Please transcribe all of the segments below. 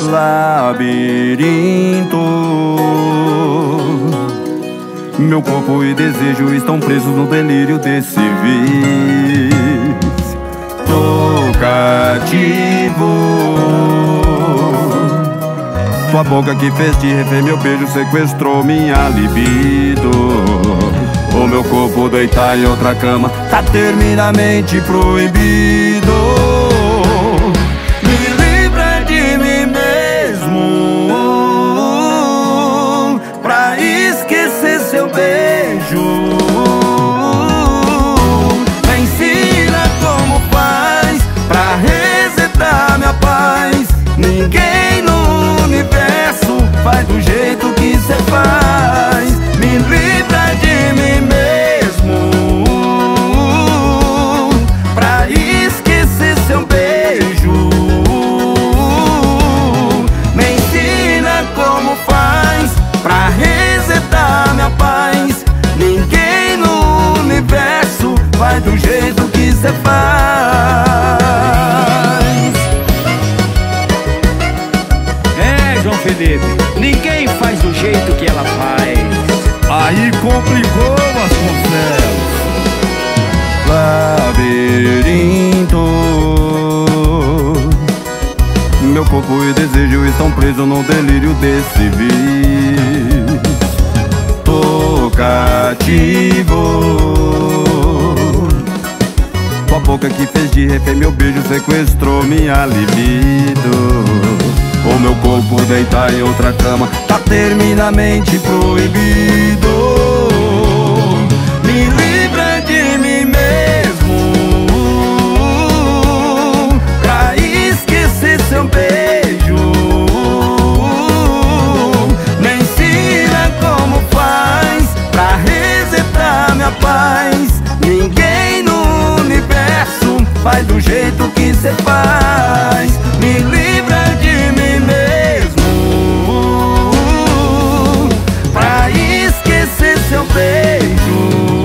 labirinto. Meu corpo e desejo estão presos no delírio desse vício. Tô cativo. Tua boca que fez de refém, meu beijo sequestrou minha libido. O meu corpo deitar em outra cama tá terminamente proibido. Me livra de mim mesmo pra esquecer seu beijo. Me ensina como faz pra resetar minha paz. Ninguém no universo faz do jeito que cê faz. Me livra de mim mesmo pra esquecer seu beijo. Me ensina como faz pra resetar minha paz. Ninguém no universo faz do jeito que cê faz. João Felipe, ninguém faz do jeito que ela faz. Aí complicou, Vasconcelos. Labirinto. Meu corpo e desejo estão presos no delírio desse vício. Tô cativo. Tua boca que fez de refém, meu beijo sequestrou minha libido. O meu corpo deitar em outra cama tá terminamente proibido. Me livra de mim mesmo pra esquecer seu beijo. Me ensina como faz pra resetar minha paz. Ninguém no universo faz do jeito que cê faz. Me livra de mim mesmo pra esquecer seu beijo.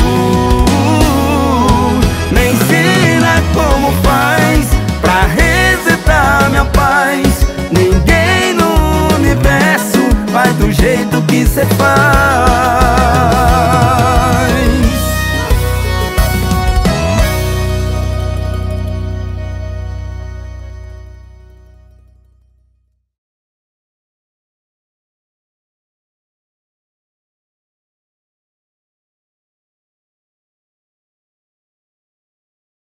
Me ensina como faz pra resetar minha paz. Ninguém no universo faz do jeito que cê faz.